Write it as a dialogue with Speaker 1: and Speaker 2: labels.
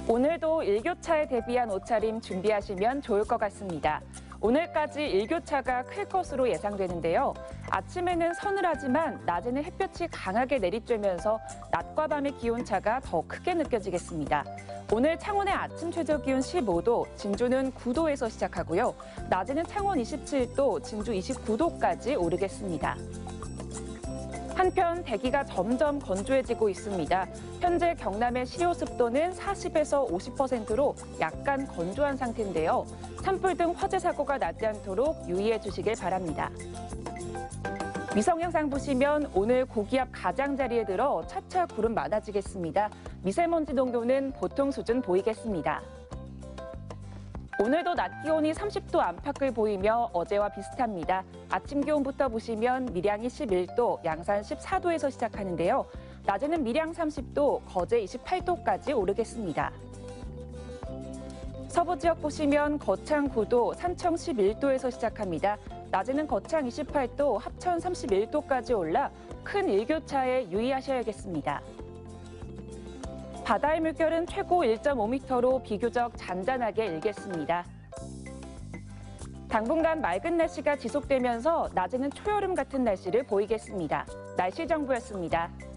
Speaker 1: 오늘도 일교차에 대비한 옷차림 준비하시면 좋을 것 같습니다. 오늘까지 일교차가 클 것으로 예상되는데요. 아침에는 서늘하지만 낮에는 햇볕이 강하게 내리쬐면서 낮과 밤의 기온차가 더 크게 느껴지겠습니다. 오늘 창원의 아침 최저 기온 15도, 진주는 9도에서 시작하고요. 낮에는 창원 27도, 진주 29도까지 오르겠습니다. 한편 대기가 점점 건조해지고 있습니다. 현재 경남의 시효 습도는 40에서 50%로 약간 건조한 상태인데요. 산불 등 화재 사고가 나지 않도록 유의해 주시길 바랍니다. 위성 영상 보시면 오늘 고기압 가장자리에 들어 차차 구름 많아지겠습니다. 미세먼지 농도는 보통 수준 보이겠습니다. 오늘도 낮 기온이 30도 안팎을 보이며 어제와 비슷합니다. 아침 기온부터 보시면 밀양이 11도, 양산 14도에서 시작하는데요. 낮에는 밀양 30도, 거제 28도까지 오르겠습니다. 서부 지역 보시면 거창 9도, 산청 11도에서 시작합니다. 낮에는 거창 28도, 합천 31도까지 올라 큰 일교차에 유의하셔야겠습니다. 바다의 물결은 최고 1.5m로 비교적 잔잔하게 일겠습니다. 당분간 맑은 날씨가 지속되면서 낮에는 초여름 같은 날씨를 보이겠습니다. 날씨 정보였습니다.